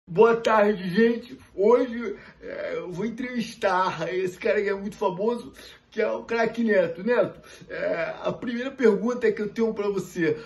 Boa tarde, gente. Hoje eu vou entrevistar esse cara que é muito famoso, que é o craque Neto. Neto, a primeira pergunta que eu tenho para você,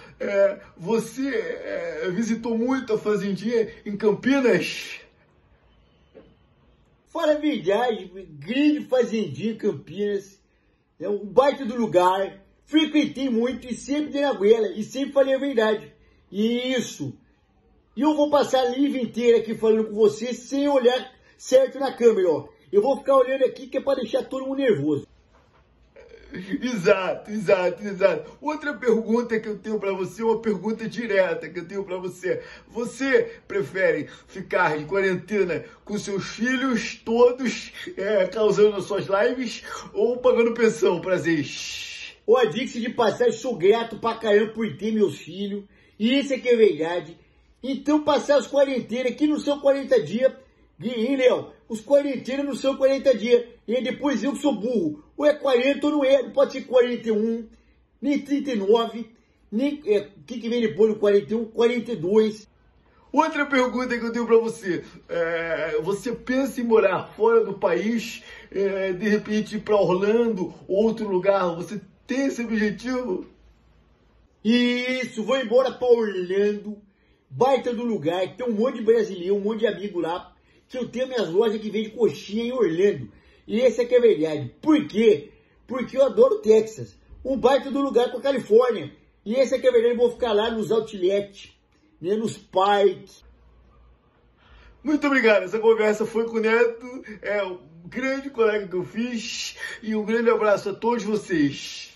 você visitou muito a fazendinha em Campinas? Fala a verdade, grande fazendinha em Campinas, é um baita do lugar, frequentei muito e sempre dei na goela, e sempre falei a verdade. Isso. E eu vou passar a live inteira aqui falando com você sem olhar certo na câmera, ó. Eu vou ficar olhando aqui que é para deixar todo mundo nervoso. Exato. Outra pergunta que eu tenho para você, uma pergunta direta que eu tenho para você. Você prefere ficar de quarentena com seus filhos todos causando as suas lives ou pagando pensão, prazer? Ô, Adix de passagem, sou grato pra caramba por ter meus filhos. E isso é que é verdade. Então passar as quarentenas, que não são 40 dias, hein, Léo? Os quarentenas não são 40 dias. E depois eu que sou burro. Ou é 40 ou não é. Não pode ser 41, nem 39, nem... O que vem depois do 41? 42. Outra pergunta que eu tenho para você. Você pensa em morar fora do país? De repente ir para Orlando, outro lugar? Você tem esse objetivo? Isso, vou embora pra Orlando. Baita do lugar, tem um monte de brasileiro, um monte de amigo lá, que eu tenho minhas lojas que vendem coxinha em Orlando. E esse aqui é a verdade. Por quê? Porque eu adoro Texas. Um baita do lugar com a Califórnia. E esse aqui é a verdade, eu vou ficar lá nos outlets, né, nos parques. Muito obrigado, essa conversa foi com o Neto, um grande colega que eu fiz, e um grande abraço a todos vocês.